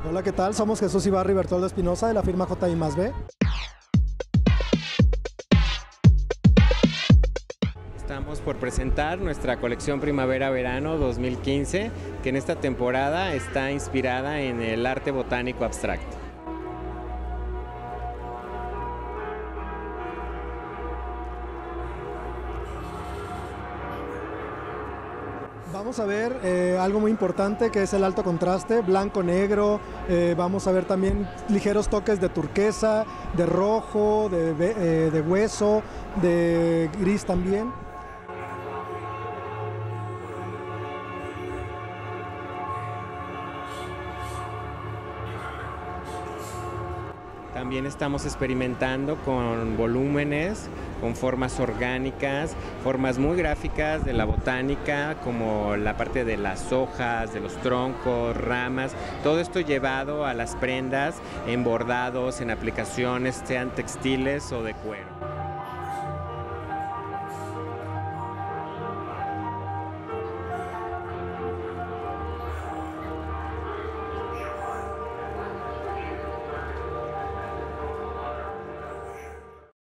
Hola, ¿qué tal? Somos Jesús Ibarra y Bertoldo Espinosa de la firma J+B. Estamos por presentar nuestra colección Primavera-Verano 2015, que en esta temporada está inspirada en el arte botánico abstracto. Vamos a ver algo muy importante que es el alto contraste, blanco-negro. Vamos a ver también ligeros toques de turquesa, de rojo, de hueso, de gris también. También estamos experimentando con volúmenes, con formas orgánicas, formas muy gráficas de la botánica, como la parte de las hojas, de los troncos, ramas, todo esto llevado a las prendas en bordados, en aplicaciones, sean textiles o de cuero.